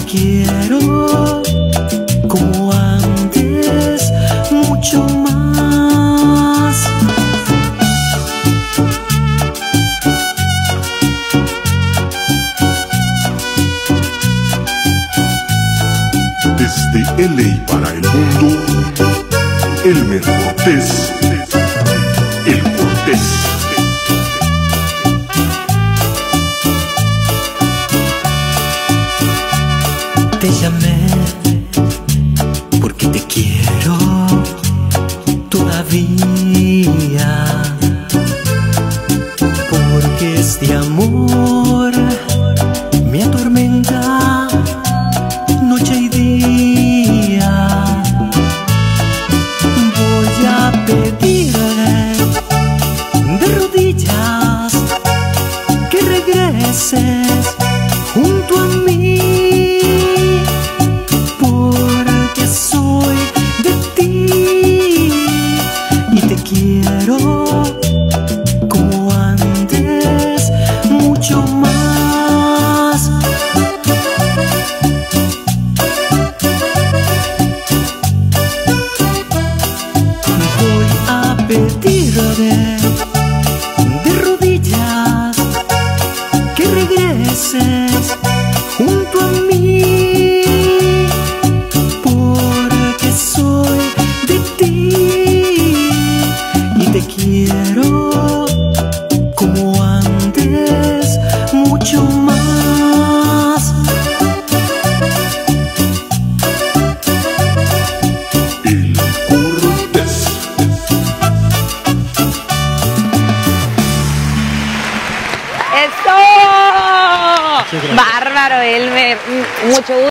quiero como antes, mucho más. Desde LA para el mundo, Elmer Cortés, el Cortés. Te llamé porque te quiero todavía, porque este amor me atormenta noche y día. Voy a pedirle de rodillas que regreses junto a mí, porque soy de ti y te quiero como antes, mucho más. Voy a pedirle de rodillas que regreses junto a mí, porque soy de ti y te quiero como antes, mucho más. El Cortés. ¡Eso! Bárbaro, Elmer. Mucho gusto.